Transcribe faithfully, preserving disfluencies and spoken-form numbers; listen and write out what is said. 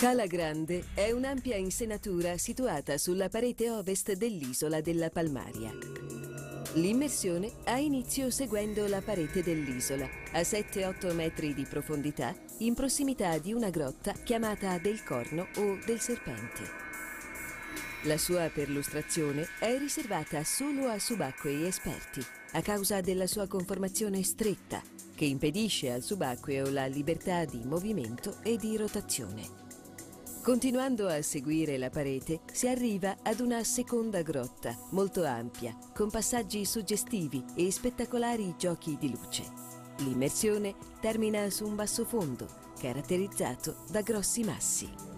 Cala Grande è un'ampia insenatura situata sulla parete ovest dell'isola della Palmaria. L'immersione ha inizio seguendo la parete dell'isola, a sette otto metri di profondità, in prossimità di una grotta chiamata del Corno o del Serpente. La sua perlustrazione è riservata solo a subacquei esperti, a causa della sua conformazione stretta, che impedisce al subacqueo la libertà di movimento e di rotazione. Continuando a seguire la parete, si arriva ad una seconda grotta, molto ampia, con passaggi suggestivi e spettacolari giochi di luce. L'immersione termina su un bassofondo, caratterizzato da grossi massi.